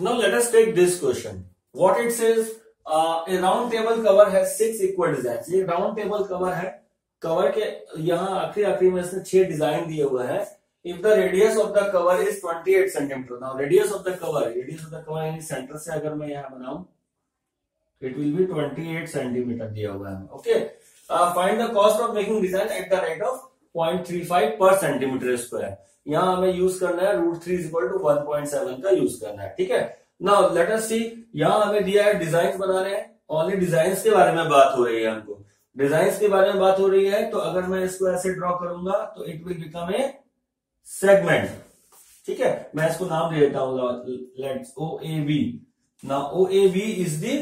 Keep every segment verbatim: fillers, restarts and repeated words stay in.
Now let us take this question. What it says, uh, a round table cover has six equal designs. ये round table cover है, cover के यहाँ आखिरी आखिरी में इसने छह डिजाइन दिए हुए हैं. If the radius of the cover is twenty-eight centimeter. Now radius of the cover, radius of the cover यानी सेंटर से अगर मैं यहाँ बनाऊं, it will be twenty-eight centimeter दिया हुआ है. Okay. Uh, find the cost of making design at the rate of zero point three five per centimeter square. यहाँ हमें यूज करना है root three is equal to one point seven का use करना है. ठीक है. नाउ लेट अस सी, यहाँ हमें दिया है डिजाइन बनाने हैं. ओनली डिजाइन के बारे में बात हो रही है. हमको डिजाइन के बारे में बात हो रही है. तो अगर मैं इसको ऐसे ड्रॉ करूंगा तो it will become a segment. ठीक है. मैं इसको नाम दे देता हूँ, let's O A B. Now O A B is the,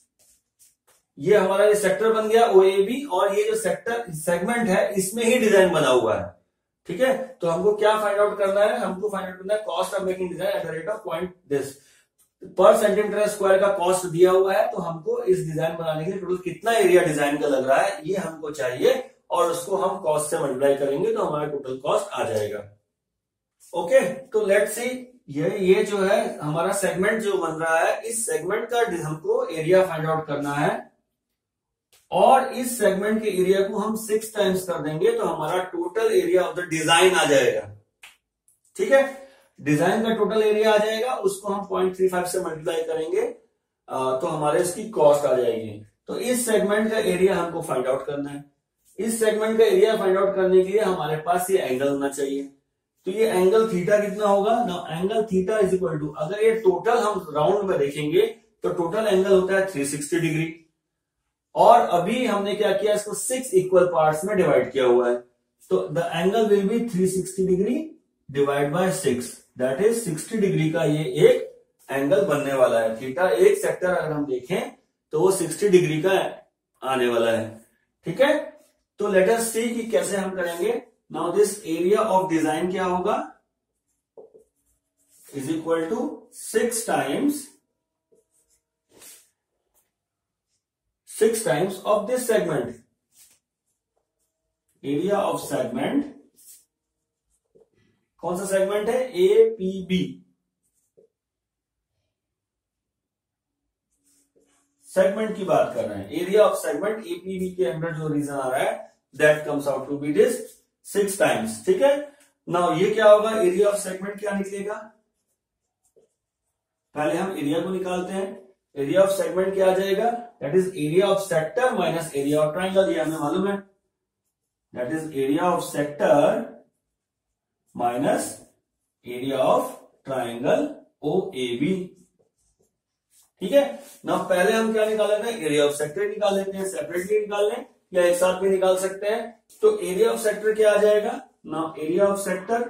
ये हमारा ये सेक्टर बन गया ओ ए बी, और ये जो सेक्टर सेगमेंट है इसमें ही डिजाइन बना हुआ है. ठीक है. तो हमको क्या फाइंड आउट करना है, हमको फाइंड आउट करना है cost of making design at the rate of point this पर सेंटीमीटर स्क्वायर का कॉस्ट दिया हुआ है. तो हमको इस डिजाइन बनाने के लिए टोटल कितना एरिया डिजाइन का लग रहा है ये हमको चाहिए, और उसको हम कॉस्ट से मल्टीप्लाई करेंगे तो हमारा टोटल कॉस्ट आ जाएगा. ओके. तो लेट्स सी, ये ये जो है हमारा सेगमेंट जो बन रहा है, इस सेगमेंट का हमको एरिया फाइंड आउट करना है, और इस सेगमेंट के एरिया को हम सिक्स टाइम्स कर देंगे तो हमारा total area of the design आ जाएगा. ठीक है. डिजाइन का टोटल एरिया आ जाएगा, उसको हम पॉइंट थ्री फाइव से मल्टीप्लाई करेंगे तो हमारे इसकी कॉस्ट आ जाएगी. तो इस सेगमेंट का एरिया हमको फाइंड आउट करना है. इस सेगमेंट का एरिया फाइंड आउट करने के लिए हमारे पास ये एंगल होना चाहिए. तो ये एंगल थीटा कितना होगा ना, angle theta is equal to, अगर ये टोटल हम राउंड में देखेंगे तो टोटल एंगल होता है थ्री सिक्सटी डिग्री, और अभी हमने क्या किया, इसको सिक्स इक्वल पार्ट्स में डिवाइड किया हुआ है. तो the angle will be three sixty degree divide by six, that is sixty degree का ये एक एंगल बनने वाला है. थीटा एक सेक्टर अगर हम देखें तो वो सिक्सटी डिग्री का आने वाला है. ठीक है. तो लेट अस सी कि कैसे हम करेंगे. Now this area of design क्या होगा, is equal to six times six times of this segment. Area of segment, कौन सा सेगमेंट है, ए पी बी. सेगमेंट की बात कर रहे हैं. Area of segment A P B के अंदर जो रीजन आ रहा है that comes out to be this six times. ठीक है. नाउ ये क्या होगा, एरिया ऑफ सेगमेंट क्या निकलेगा, पहले हम एरिया को निकालते हैं. एरिया ऑफ सेगमेंट क्या आ जाएगा, that is area of sector minus area of triangle. ये हमें मालूम है, that is area of sector minus area of triangle O A B. ठीक है. ना पहले हम क्या निकाल लेते हैं, एरिया ऑफ सेक्टर निकाल लेते हैं. सेपरेटली निकाल लें या एक साथ भी निकाल सकते हैं. तो एरिया ऑफ सेक्टर क्या आ जाएगा, ना area of sector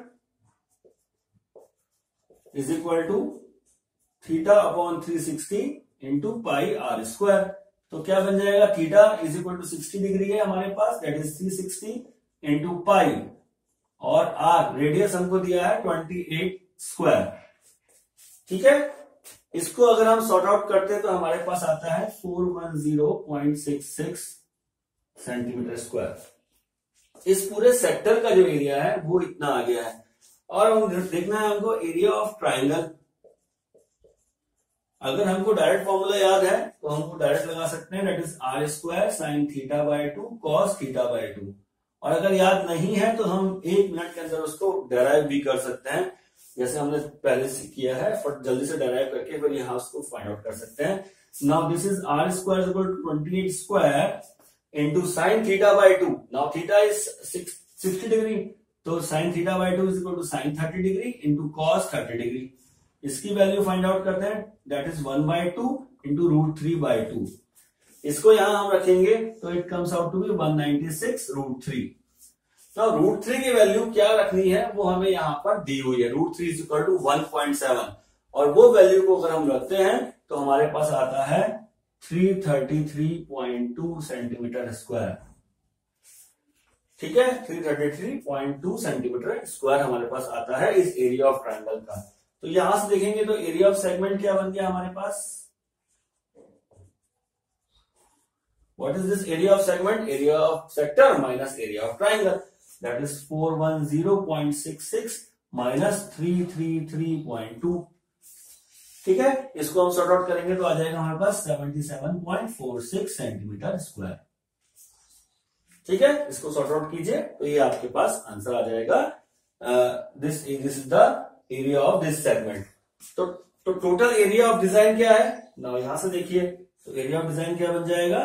is equal to theta upon three sixty into pi are square. तो क्या बन जाएगा, theta is equal to sixty degree है हमारे पास, that is three sixty into pi, और आर रेडियस हमको दिया है ट्वेंटी एट स्क्वायर. ठीक है. इसको अगर हम सॉर्ट आउट करते हैं तो हमारे पास आता है four one zero point six six centimetre square. इस पूरे सेक्टर का जो एरिया है वो इतना आ गया है. और हम देखना है हमको एरिया ऑफ ट्राइंगल. अगर हमको डायरेक्ट फॉर्मूला याद है तो हमको डायरेक्ट लगा सकते हैं, that is R square sine theta by two cos theta by two. और अगर याद नहीं है तो हम एक मिनट के अंदर उसको डेराइव भी कर सकते हैं, जैसे हमने पहले से किया है. फट जल्दी से डेराइव करके फिर यहाँ उसको फाइंड आउट कर सकते हैं. Now this is R square equal to twenty eight square into sine theta by two. Now theta is sixty degree, तो sine theta by two is equal to sine thirty degree into cos thirty degree. इसकी value find out करते हैं, that is one by two into root three by two. इसको यहां हम रखेंगे तो it comes out to be one ninety six root three. तो root three की वैल्यू क्या रखनी है वो हमें यहां पर दी हुई है, root three is equal to one point seven. और वो वैल्यू को अगर हम रखते हैं तो हमारे पास आता है three thirty three point two centimetre square. ठीक है. Three thirty three point two centimetre square हमारे पास आता है इस एरिया ऑफ ट्राइंगल का. तो यहां से देखेंगे तो एरिया ऑफ सेगमेंट क्या बन गया हमारे पास, what is this area of segment, area of sector minus area of triangle, that is four one zero point six six minus three three three point two. ठीक है, इसको हम सॉर्ट आउट करेंगे तो आ जाएगा हमारे पास seventy seven point four six centimetre square. ठीक है, इसको सॉर्ट आउट कीजिए तो ये आपके पास आंसर आ जाएगा। This this is the area of this segment. तो तो टोटल एरिया ऑफ डिजाइन क्या है ना, यहां से देखिए तो एरिया ऑफ डिजाइन क्या बन जाएगा,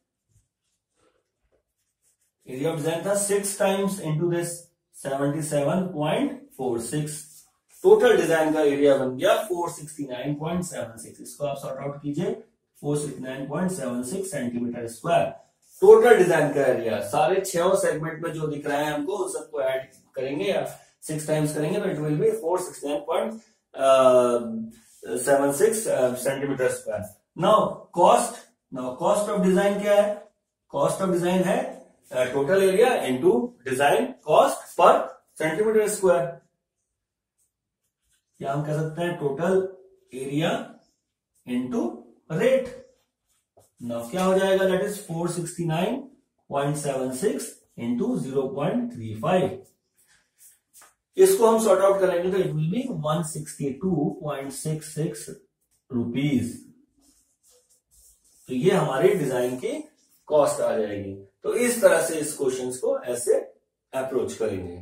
एरिया ऑफ डिजाइन था six times into this seventy seven point four six, total design का एरिया बन गया four sixty nine point seven six. इसको आप सॉर्ट आउट कीजिए, four sixty nine point seven six centimetre square total design का area. सारे छह segment में जो दिख रहा है हमको उन सबको ऐड करेंगे या सिक्स टाइम्स करेंगे तो it will be four sixty nine point seven six centimetre square. Now cost, now cost of design क्या है, कॉस्ट ऑफ डिजाइन है total area into design cost per centimetre square, या हम कह सकते हैं total area into rate. Now क्या हो जाएगा, that is four sixty nine point seven six into zero point three five. इसको हम सॉर्ट आउट करेंगे तो it will B one sixty two point six six rupees. तो ये हमारी डिजाइन की कॉस्ट आ जाएगी। तो इस तरह से इस क्वेश्चन को ऐसे अप्रोच करेंगे।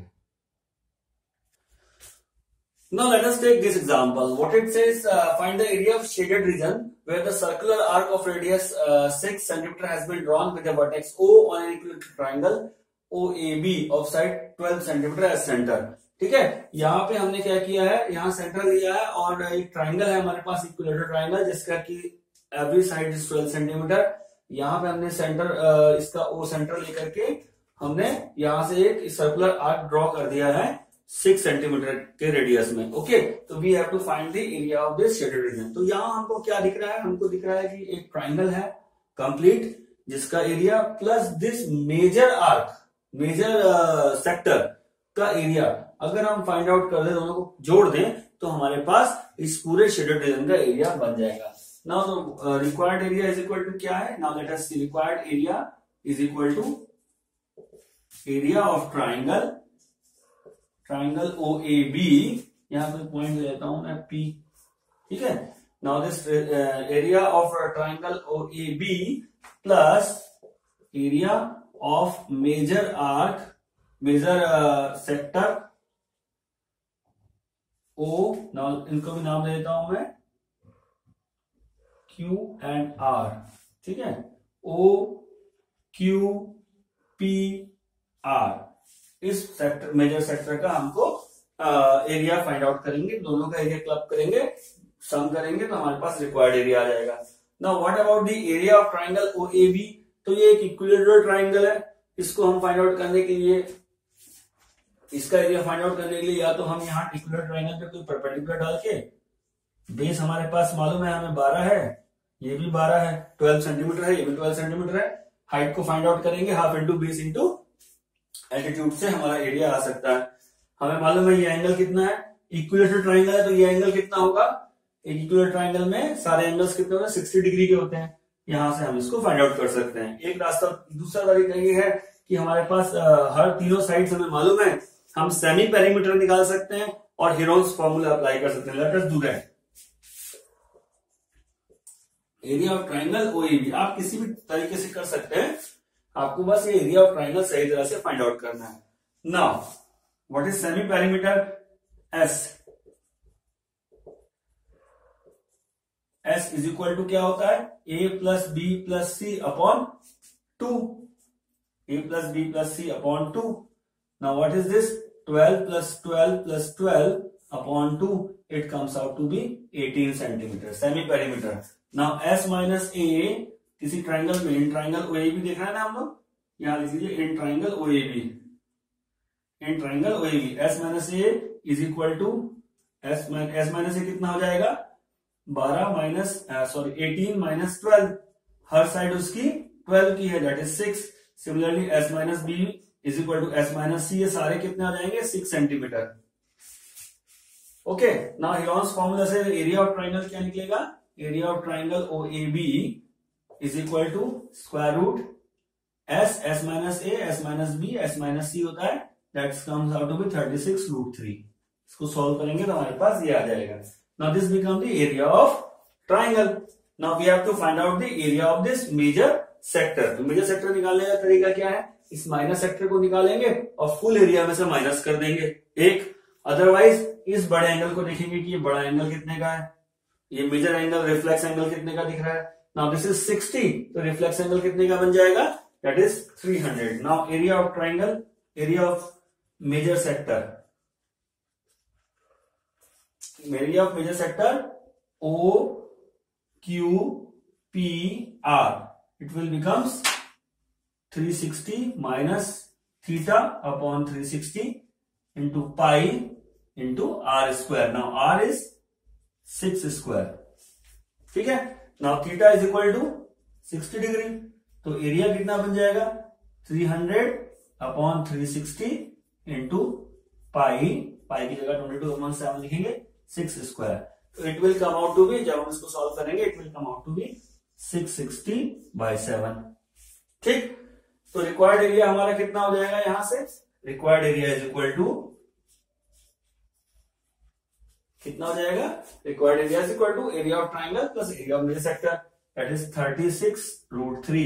Now let us take this example. What it says, uh, find the area of shaded region where the circular arc of radius uh, six centimeter has been drawn with the vertex O on an equilateral triangle O A B of side twelve centimeter as center. ठीक है, यहाँ पे हमने क्या किया है, यहाँ centre लिया है और एक ट्राइंगल है हमारे पास, इक्विलेटरल ट्राइंगल जिसका कि every side is twelve centimetre. यहाँ पे हमने सेंटर uh, इसका O सेंटर लेकर के हमने यहाँ से एक सर्कुलर आर्क ड्रॉ कर दिया है सिक्स सेंटीमीटर के रेडियस में। ओके, तो we have to find the area of this shaded region. तो यहाँ हमको क्या दिख रहा है, हमको दिख रहा है कि एक ट्राइंगल है कंप्लीट जिसका area plus this major arc, major sector का एरिया अगर हम फाइंड आउट कर दें, दोनों को जोड़ दें तो हमारे पास इस पूरे शेडेड रीजन का एरिया बन जाएगा। नाउ तो required area is equal to क्या है, now let us see, required area is equal to area of triangle, triangle O A B, यहां पे पॉइंट ले लेता हूं मैं P। ठीक है, now this area of triangle O A B plus area of major arc, major sector O, now इनको भी नाम दे देता हूं मैं Q एंड R। ठीक है, O Q P R, इस सेक्टर मेजर सेक्टर का हमको एरिया फाइंड आउट करेंगे, दोनों का एरिया क्लब करेंगे, सम करेंगे तो हमारे पास रिक्वायर्ड एरिया आ जाएगा। Now what about the area of triangle O A B, तो ये एक इक्विलेटरल ट्राइंगल है, इसको हम फाइंड आउट करने के लिए, इसका एरिया फाइंड आउट करने के लिए या तो हम यहाँ इक्विलेटरल ट्राइंगल पे कोई परपेंडिकुलर डाल के, बेस हमारे पास मालूम है हमें बारह है, ये भी बारह है, ट्वेल्व सेंटीमीटर है, ये भी ट्वेल्व सेंटीमीटर है, हाइट को फाइंड आउट करेंगे half into base into altitude से हमारा एरिया आ सकता है। हमें मालूम है ये एंगल कितना है, इक्विलेटरल ट्राइंगल है तो ये एंगल कितना होगा, एक इक्विलेटरल ट्राइंगल में सारे एंगल्स कितने होते हैं, सिक्सटी डिग्री के होते हैं। यहां से हम इसको फाइंड आउट कर सकते हैं। एक रास्ता, दूसरा तरीका ये है कि हमारे पास आ, हर तीनों साइड्स हमें मालूम है, हम सेमी पेरीमीटर निकाल सकते हैं और हीरोन्स फॉर्मूला अप्लाई कर सकते हैं। Let us do that. Area of triangle O A B आप किसी भी तरीके से कर सकते हैं, आपको बस ये एरिया ऑफ ट्राइंगल सही तरह से फाइंड आउट करना है। Now what is semi perimeter, S, S is equal to क्या होता है, A plus B plus C upon two, A plus B plus C upon two. Now what is this, twelve plus twelve plus twelve upon two, it comes out to be eighteen centimetre, semi perimeter. Now S minus A, किसी triangle में, in triangle O A B देखा है ना हम लोग, यहां लिख लीजिए in triangle O A B, in triangle O A B, S minus A is equal to S S minus A कितना हो जाएगा, बारह minus sorry eighteen minus twelve, हर साइड उसकी ट्वेल्व की है, that is six. Similarly S minus B is equal to S minus C, ये सारे कितने आ जाएंगे, six centimetre. Okay, now Heron's formula से एरिया ऑफ ट्राइंगल क्या निकलेगा, area of triangle O A B is equal to square root S, S minus A, S minus B, S minus C होता है, that comes out to be thirty six root three. इसको solve करेंगे तो हमारे पास ये आ जाएगा। Now this becomes the area of triangle. Now we have to find out the area of this major sector. तो major sector निकालने का तरीका क्या है, इस माइनस सेक्टर को निकालेंगे और फुल एरिया में से माइनस कर देंगे एक। अदरवाइज इस बड़े एंगल को देखेंगे कि ये बड़ा एंगल कितने का है, ये मेजर एंगल रिफ्लेक्स एंगल कितने का दिख रहा है। नाउ दिस इज सिक्सटी, तो रिफ्लेक्स एंगल कितने का बन जाएगा, that is three hundred. Now area of triangle, area of major sector, area of major sector O Q P R, it will becomes three sixty minus theta upon three sixty into pi into R square. Now R is six square, ठीक है। Now theta is equal to sixty degree, तो area कितना बन जाएगा, three hundred upon three sixty into pi, pi की जगह twenty two upon seven लिखेंगे, six square. तो it will come out to be, जब हम इसको सॉल्व करेंगे it will come out to be six sixty by seven, ठीक। तो रिक्वायर्ड एरिया हमारा कितना हो जाएगा, यहां से required area is equal to कितना हो जाएगा, required area is equal to area of triangle plus area of major sector, that is thirty six root three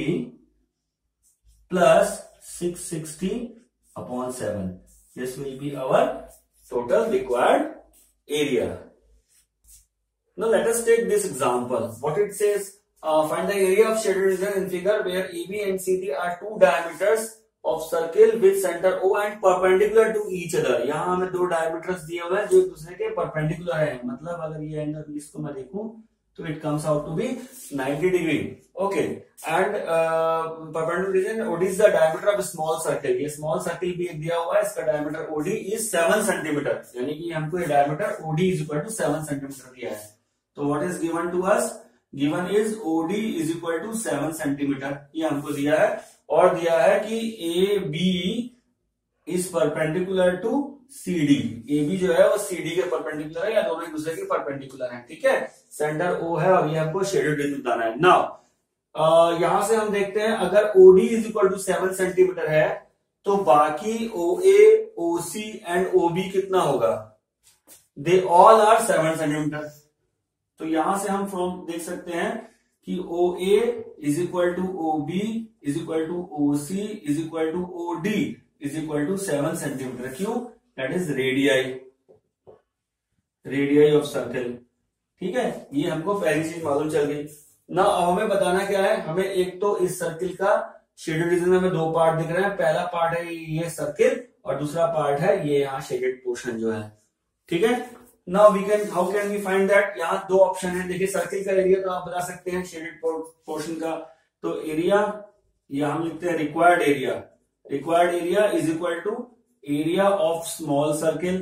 plus six sixty upon seven. This will be our total required area. Now let us take this example. What it says, uh, find the area of shaded region in figure where A B and C D are two diameters of circle with center O and perpendicular to each other. यहाँ हमें दो diameters दिए हुए हैं जो एक दूसरे के perpendicular है, मतलब अगर ये एंगल इसको मैं देखूं तो it comes out to be ninety degree. Okay, and uh, perpendicular region O D is the diameter of a small circle. ये small circle भी एक दिया हुआ है, इसका diameter O D is seven centimetre, यानी कि हमको ये diameter O D is equal to seven centimetre दिया है। तो what is given to us? Given is O D is equal to seven centimetre, ये हमको दिया है, और दिया है कि A B is perpendicular to C D, A B जो है वो C D के परपेंडिकुलर है या दोनों एक दूसरे के परपेंडिकुलर है, ठीक है। सेंटर O है और ये हमको शेडेड रीजन बताना है। नाउ यहां से हम देखते हैं, अगर O D is equal to seven centimetre है तो बाकी O A, O C and O B कितना होगा, they all are seven centimetre. तो यहां से हम फ्रॉम देख सकते हैं कि O A is equal to O B is equal to O C is equal to O D is equal to seven centimetre. क्यों, that is radii, radii of circle, ठीक है। ये हमको पहली चीज मालूम चल गई ना। अब हमें बताना क्या है, हमें एक तो इस सर्किल का शेडेड रीजन में हमें दो पार्ट दिख रहे हैं, पहला पार्ट है ये सर्किल और दूसरा पार्ट है ये यहाँ शेडेड पोर्शन जो है, ठीक है। Now we can, how can we find that, यहाँ दो ऑप्शन है। देखिए सर्किल का एरिया तो आप बता सकते हैं शेडेड पोर्शन का, तो एरिया या हम लिखते हैं required area, required area is equal to area of small circle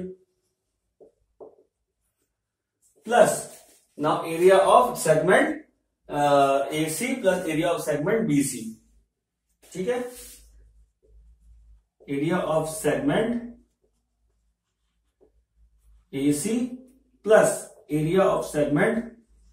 plus now area of segment A C plus area of segment B C, ठीक है। Area of segment A C plus area of segment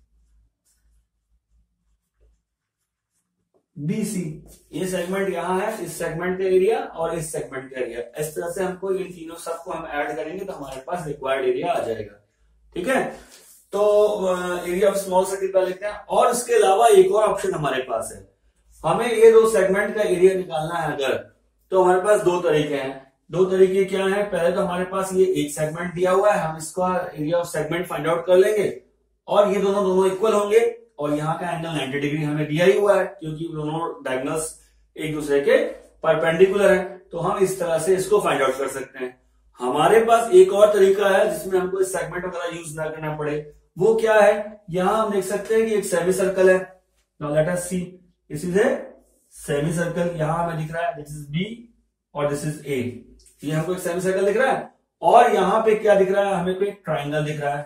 B C. ये segment यहां है, इस segment का area और इस segment का एरिया, इस तरह से हमको इन तीनों सबको हम ऐड करेंगे तो हमारे पास रिक्वायर्ड एरिया आ जाएगा, ठीक है। तो एरिया ऑफ स्मॉल सर्किल का लिखते हैं, और इसके अलावा एक और ऑप्शन हमारे पास है, हमें ये दो सेगमेंट का एरिया निकालना है अगर, तो हमारे पास दो तरीके हैं। दो तरीके क्या है, पहले तो हमारे पास ये एक सेगमेंट दिया हुआ है, हम इसका area of segment find out कर लेंगे और ये दोनों दोनों इक्वल होंगे और यहाँ का एंगल नाइंटी डिग्री हमें दिया ही हुआ है क्योंकि दोनों डायगोनल्स एक दूसरे के परपेंडिकुलर है, तो हम इस तरह से इसको फाइंड आउट कर सकते हैं। हमारे पास एक और तरीका है जिसमें हमको इस सेगमेंट वगैरह यूज ना करना पड़े, वो क्या है, यहां हम देख सकते हैं कि एक सेमी सर्कल है, now let us see, this is a semi circle, यहां हमें दिख रहा है दिस इज बी और दिस इज ए, ये हमको एक सेमी सर्कल दिख रहा है, और यहां पे क्या दिख रहा है, हमें कोई ट्राइंगल दिख रहा है,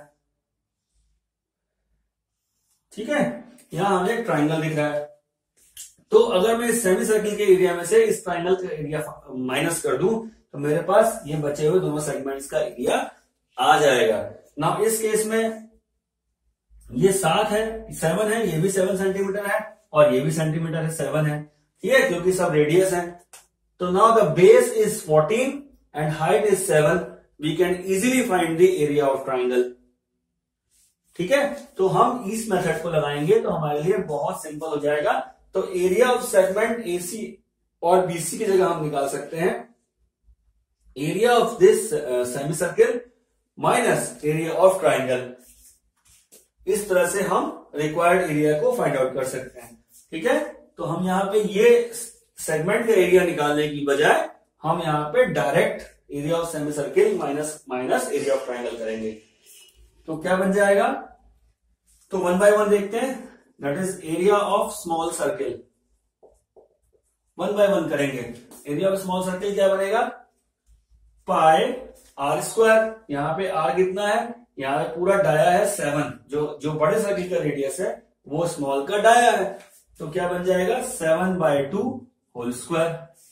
ठीक है, यहां हमें ट्राइंगल दिख रहा है। तो अगर मैं इस सेमी सर्कल के एरिया में से इस ट्राइंगल का एरिया माइनस कर दूं तो मेरे पास ये बचे हुए दोनों सेगमेंट्स का एरिया आ जाएगा। ना इस केस में ये सात है, सेवन है, ये भी सेवन सेंटीमीटर है और ये भी सेंटीमीटर है, सेवन है, ठीक है, क्योंकि सब रेडियस है। तो now the base is fourteen and height is seven, we can easily find the area of triangle, ठीक है, तो हम इस मेथड को लगाएंगे तो हमारे लिए बहुत सिंपल हो जाएगा। तो एरिया ऑफ सेगमेंट एसी और बीसी की जगह हम निकाल सकते हैं area of this semi circle minus area of triangle. इस तरह से हम रिक्वायर्ड एरिया को फाइंड आउट कर सकते हैं। ठीक है, तो हम यहाँ पे ये सेगमेंट का एरिया निकालने की बजाय हम यहाँ पे direct area of semi circle minus minus area of triangle करेंगे। तो क्या बन जाएगा, तो वन बाय वन देखते हैं। That is area of small circle, one by one करेंगे। एरिया ऑफ स्मॉल सर्किल क्या बनेगा, पाई आर स्क्वायर। यहाँ पे आर कितना है, यहाँ पे पूरा डाया है सेवन, जो जो बड़े सर्किल का रेडियस है वो स्मॉल का डाया है। तो क्या बन जाएगा, seven by two whole square.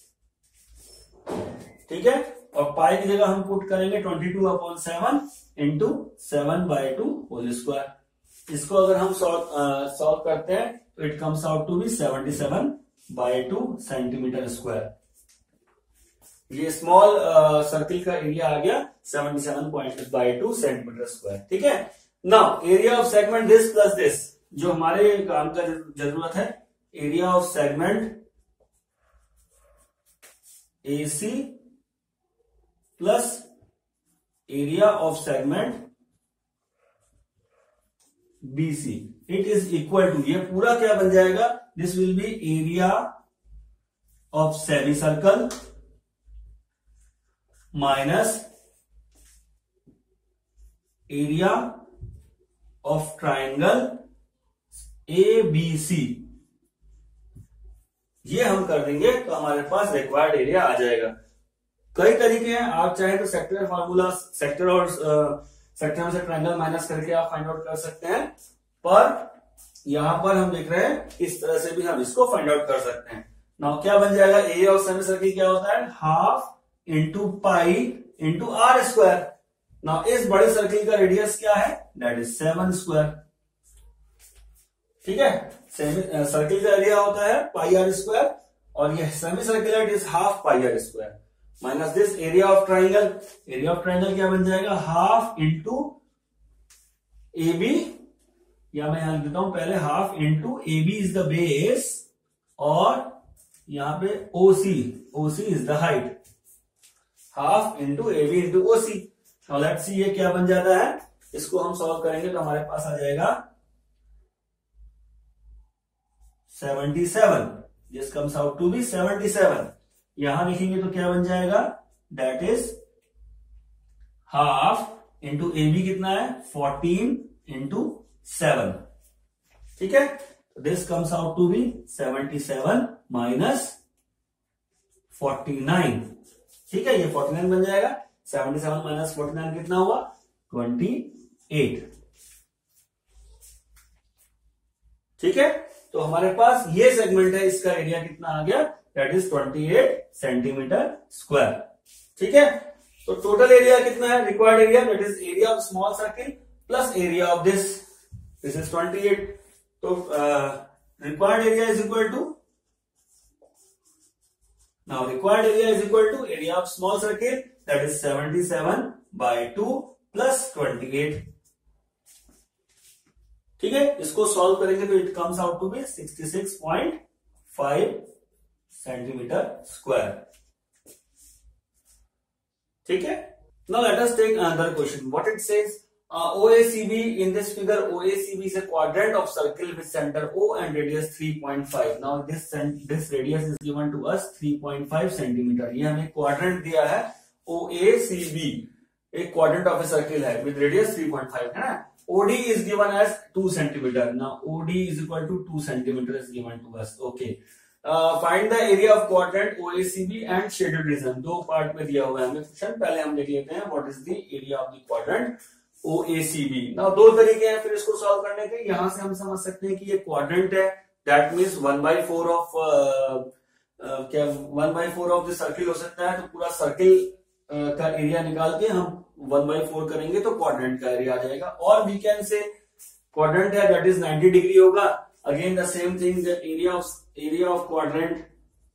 ठीक है, और पाई की जगह हम पुट करेंगे twenty two upon seven into seven by two whole square. इसको अगर हम सॉल्व सॉल्व करते हैं तो it comes out to be seventy seven by two centimetre square. ये स्मॉल सर्किल का एरिया आ गया seventy seven point by two centimetre square. ठीक है, now area of segment this plus this, जो हमारे काम का जरूरत है, area of segment AC plus area of segment BC, it is equal to, ये पूरा क्या बन जाएगा, this will be area of semi circle minus area of triangle A B C. ये हम कर देंगे तो हमारे पास रिक्वायर्ड एरिया आ जाएगा। कई तरीके हैं, आप चाहे तो सेक्टर फार्मूला, सेक्टर और सेक्टर में से ट्रायंगल माइनस करके आप फाइंड आउट कर सकते हैं, पर यहां पर हम देख रहे हैं इस तरह से भी हम इसको फाइंड आउट कर सकते हैं। नाउ क्या बन जाएगा, एरिया ऑफ सेमी सर्किल क्या होता है, half into pi into R square. Now इस बड़े सर्किल का रेडियस क्या है, दैट इज सेवन स्क्वायर। ठीक है, सेमी सर्किल का एरिया होता है पाई आर स्क्वायर और यह semi circular is half pi are square minus this area of triangle. Area of triangle क्या बन जाएगा, हाफ इंटू ए बी, या मैं यहां लिख देता हूं पहले, half into A B is the base और यहां पे OC, OC is the height, half into A B into OC. Let's see ये क्या बन जाता है, इसको हम सॉल्व करेंगे तो हमारे पास आ जाएगा seventy seven, this comes out to be seventy seven. यहां लिखेंगे तो क्या बन जाएगा, that is half into A b कितना है, फोर्टीन इंटू सेवन। ठीक है, this comes out to be seventy seven minus forty nine. ठीक है, ये फोर्टी नाइन बन जाएगा, seventy seven minus forty nine कितना हुआ, ट्वेंटी एट। ठीक है, तो हमारे पास ये सेगमेंट है, इसका एरिया कितना आ गया, that is twenty eight centimetre square. ठीक है, तो टोटल एरिया कितना है, required area that is area of small circle plus area of this, this is twenty eight. तो required area is equal to, now required area is equal to area of small circle that is seventy seven by two plus twenty eight. ठीक है, इसको solve करेंगे तो it comes out to be sixty six point five centimetre square. ठीक है, now let us take another question. What it says, O A C B, in this figure O A C B is a quadrant of circle with center O and radius three point five. Now this this radius is given to us three point five centimeter. ये हमें quadrant दिया है O A C B, एक quadrant of a circle है with radius three point five, है ना। O D is given as two centimeter. Now O D is equal to two centimeter is given to us. Okay. Uh, find the area of quadrant O A C B and shaded region. दो part में दिया हुआ है हमें question, पहले हम देख लेते हैं what is the area of the quadrant O A C B। Now दो तरीके हैं फिर इसको सॉल्व करने के। यहां से हम समझ सकते हैं कि ये क्वाड्रेंट है, that means one by four of क्या one by four of the circle हो सकता है। तो पूरा सर्किल uh, का एरिया निकाल के हम वन बाई फोर करेंगे तो क्वाड्रेंट का एरिया आ जाएगा। और वी कैन से क्वाड्रेंट है दैट इज नाइंटी डिग्री होगा। Again the same thing, the area of area of quadrant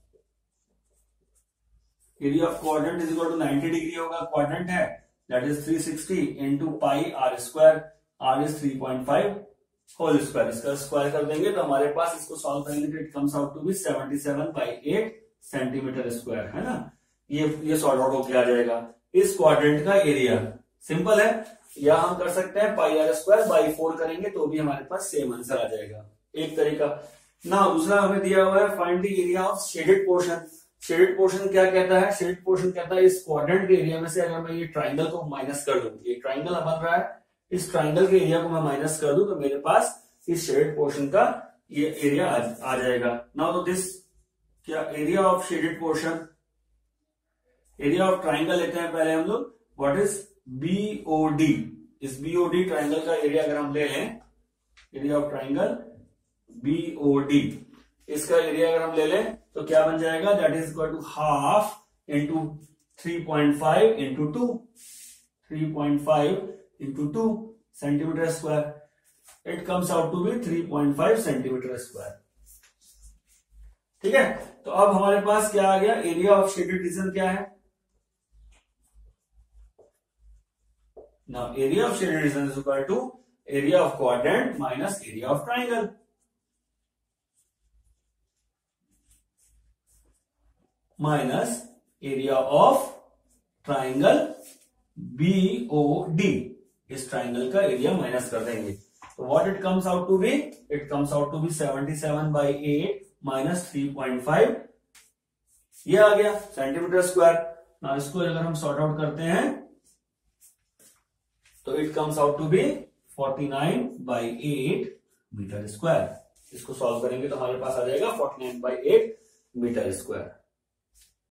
area of quadrant is equal to ninety degree होगा। Quadrant है that is three sixty into pi are square. R is three point five whole square, इसका square कर देंगे तो हमारे पास, इसको solve करेंगे तो it comes out to be seventy seven by eight centimetre square, है ना। ये ये सॉल्व आउट होके आ जाएगा। इस क्वाड्रेंट का एरिया सिंपल है, या हम कर सकते हैं pi are square by four करेंगे तो भी हमारे पास सेम आंसर आ जाएगा, एक तरीका ना। दूसरा हमें दिया हुआ है find the area of shaded portion. Shaded portion क्या कहता है? शेडेड पोर्शन कहता है इस क्वाड्रेंट के एरिया में से अगर मैं ये ट्राइंगल को माइनस कर दूं, ये ट्राइंगल बन रहा है, इस ट्राइंगल के एरिया को मैं माइनस कर दूं तो मेरे पास इस शेडेड पोर्शन का ये एरिया आ, आ जाएगा। नाउ तो दिस क्या area of shaded portion, area of triangle लेते हैं पहले हम लोग, व्हाट इज बीओडी। इस बीओडी ट्राइंगल का एरिया अगर हम ले लें, एरिया ऑफ ट्राइंगल बीओडी, इसका एरिया अगर हम ले लें तो क्या बन जाएगा? That is equal to half into three point five into two, three point five into two centimetre square. It comes out to be three point five centimetre square. ठीक है, तो अब हमारे पास क्या आ गया? एरिया ऑफ शेडेड रीजन क्या है? Now area of shaded region is equal to area of quadrant minus area of triangle. Minus area of triangle B O D. इस ट्राइंगल का एरिया माइनस कर देंगे तो what it comes out to be? It comes out to be seventy-seven by eight minus three point five. ये आ गया centimetre square. ना इसको अगर हम सॉर्ट आउट करते हैं तो it comes out to be forty nine by eight metre square. इसको सॉल्व करेंगे तो हमारे पास आ जाएगा forty nine by eight metre square.